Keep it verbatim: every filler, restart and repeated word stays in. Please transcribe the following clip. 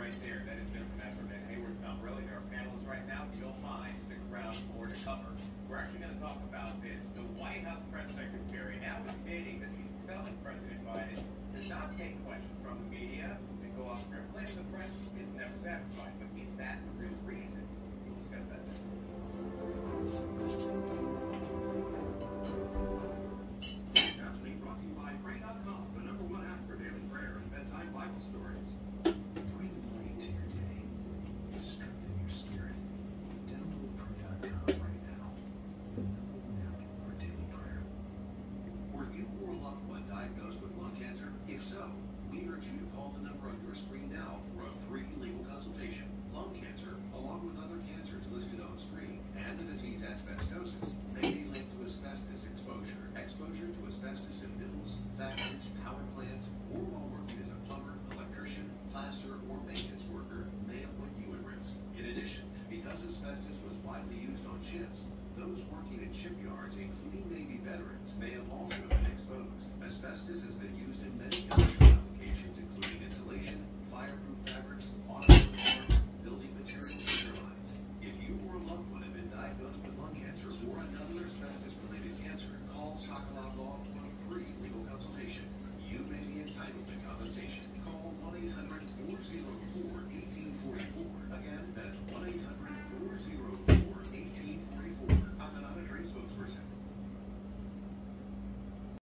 right there. That is Jennifer Metro and Hayward Tom. Really, there are panelists right now. If you don't mind, stick around for more to cover. We're actually going to talk about this. The White House press secretary now admitting that she's telling President Biden to not take questions from the media and go off script. Claims the press is never satisfied. But is that the real reason? We'll discuss that next. That's being brought to you by Pray dot com, the number one app for daily prayer and bedtime Bible stories. Bring light to your day. Strengthen your spirit. Download Pray dot com right now. The number one app for daily prayer. Were you or a loved one diagnosed with lung cancer? If so, we urge you to call the number on your screen now for a free legal consultation. Lung cancer, along with other cancers listed on screen, and the disease asbestosis, may be linked to asbestos exposure. Exposure to asbestos in mills, factories, power plants, or while working as a plumber, electrician, plasterer, or maintenance worker may have put you at risk. In addition, because asbestos was widely used on ships, those working in shipyards, including Navy veterans, may have also been exposed. Asbestos has been used in many industrial applications, including insulation, fireproof fabric,